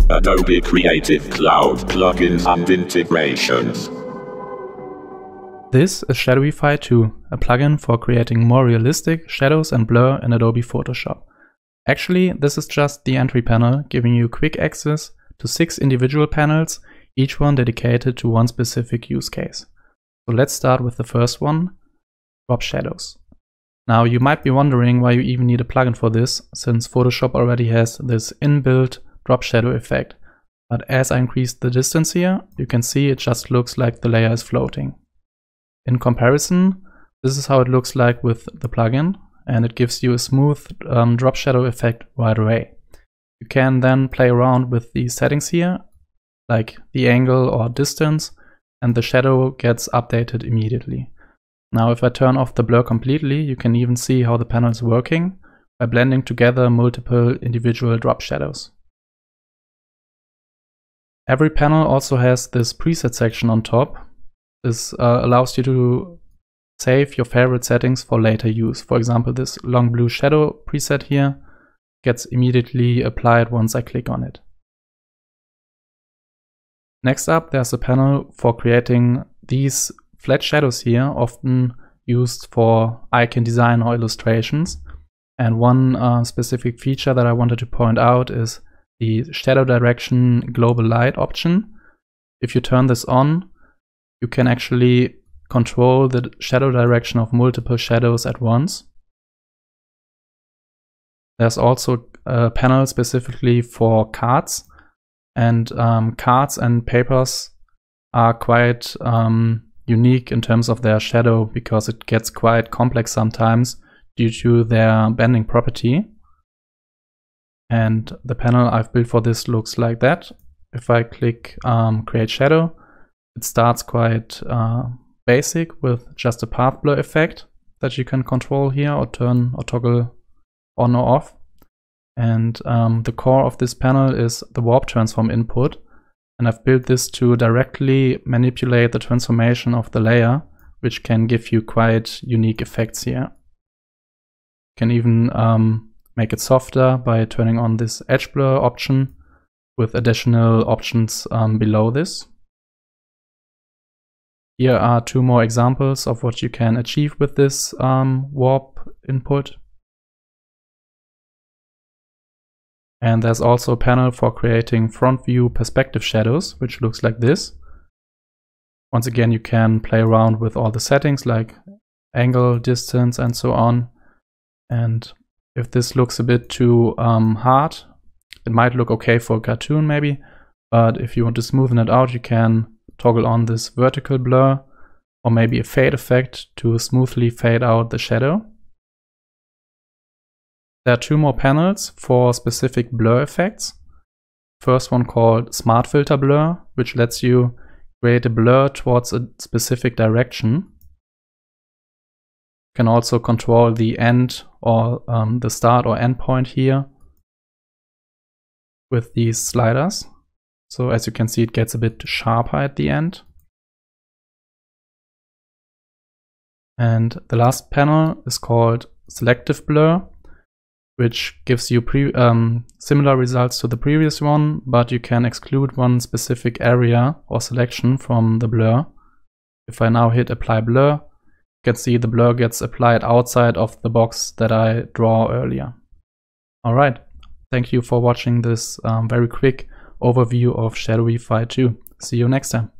Adobe Creative Cloud plugins and integrations. This is Shadowify 2, a plugin for creating more realistic shadows and blur in Adobe Photoshop. Actually, this is just the entry panel, giving you quick access to 6 individual panels, each one dedicated to one specific use case. So let's start with the first one, drop shadows. Now you might be wondering why you even need a plugin for this, since Photoshop already has this inbuilt drop shadow effect. But as I increase the distance here, you can see it just looks like the layer is floating. In comparison, this is how it looks like with the plugin, and it gives you a smooth drop shadow effect right away. You can then play around with the settings here, like the angle or distance, and the shadow gets updated immediately. Now if I turn off the blur completely, you can even see how the panel is working by blending together multiple individual drop shadows. Every panel also has this preset section on top. This allows you to save your favorite settings for later use. For example, this long blue shadow preset here gets immediately applied once I click on it. Next up, there's a panel for creating these flat shadows here, often used for icon design or illustrations. And one specific feature that I wanted to point out is the shadow direction global light option. If you turn this on, you can actually control the shadow direction of multiple shadows at once. There's also a panel specifically for cards, and cards and papers are quite unique in terms of their shadow because it gets quite complex sometimes due to their bending property. And the panel I've built for this looks like that. If I click Create Shadow, it starts quite basic with just a path blur effect that you can control here or turn or toggle on or off. And the core of this panel is the warp transform input. And I've built this to directly manipulate the transformation of the layer, which can give you quite unique effects here. You can even make it softer by turning on this edge blur option with additional options below this. Here are 2 more examples of what you can achieve with this warp input. And there's also a panel for creating front view perspective shadows, which looks like this. Once again, you can play around with all the settings like angle, distance, and so on. And if this looks a bit too hard, it might look okay for a cartoon maybe, but if you want to smoothen it out, you can toggle on this vertical blur or maybe a fade effect to smoothly fade out the shadow. There are 2 more panels for specific blur effects. First one called Smart Filter Blur, which lets you create a blur towards a specific direction. You can also control the end or the start or end point here with these sliders. So as you can see, it gets a bit sharper at the end. And the last panel is called Selective Blur, which gives you similar results to the previous one, but you can exclude one specific area or selection from the blur. If I now hit Apply Blur, you can see the blur gets applied outside of the box that I draw earlier. Alright, thank you for watching this very quick overview of Shadowify 2. See you next time.